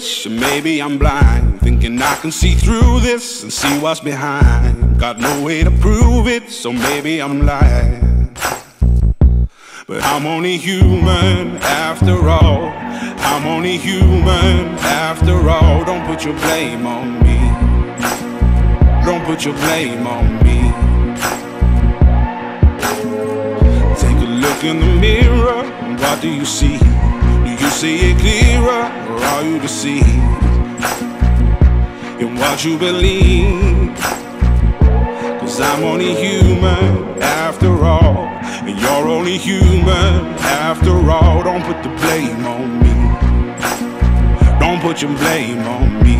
foolish, or maybe I'm blind, thinking I can see through this and see what's behind. Got no way to prove it, so maybe I'm lying. But I'm only human after all. I'm only human after all. Don't put your blame on me. Don't put your blame on me. Take a look in the mirror, and what do you see? Do you see it clearer, or are you deceived in what you believe? 'Cause I'm only human after all, and you're only human after all. Don't put the blame on me. Don't put your blame on me.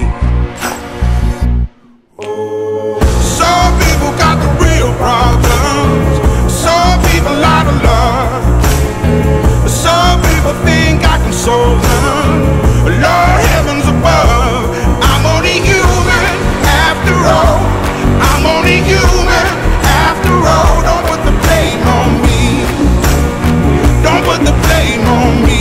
Some people got the real problems. Some people out of love. Some people think I can solve them. Lord heavens above, I'm only human after all. I'm only human after all. Don't put the blame on me. Don't put the blame on me.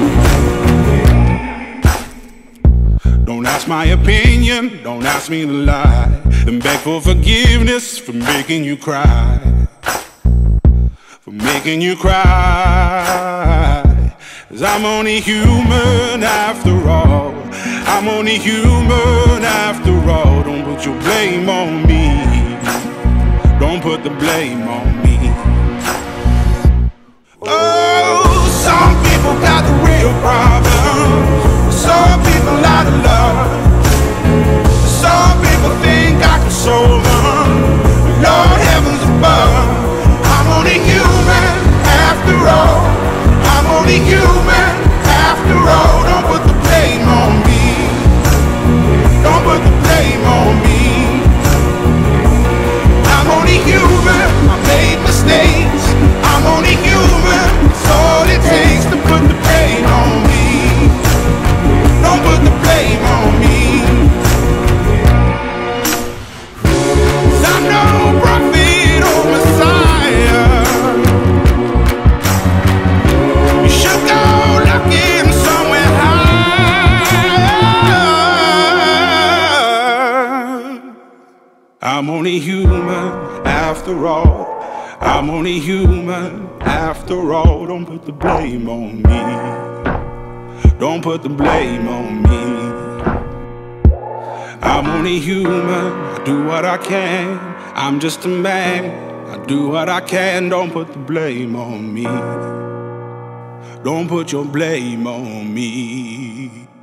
Don't ask my opinion, don't ask me to lie, and beg for forgiveness for making you cry. For making you cry. 'Cause I'm only human after all. I'm only human after all. Don't put your blame on me. Don't put the blame on me. Oh, some people got the real problems. Some people out of love. Some people think I can solve them. Lord heavens above, I'm only human after all. I'm only human after all. Don't put the blame on me. Don't put the blame on me. I'm only human, I made mistakes. I'm only human, it's all it takes to put the blame on me. Don't put the blame on me. 'Cause I'm no prophet or Messiah. You should go looking somewhere high. I'm only human after all. I'm only human after all. Don't put the blame on me. Don't put the blame on me. I'm only human, I do what I can. I'm just a man, I do what I can. Don't put the blame on me. Don't put your blame on me.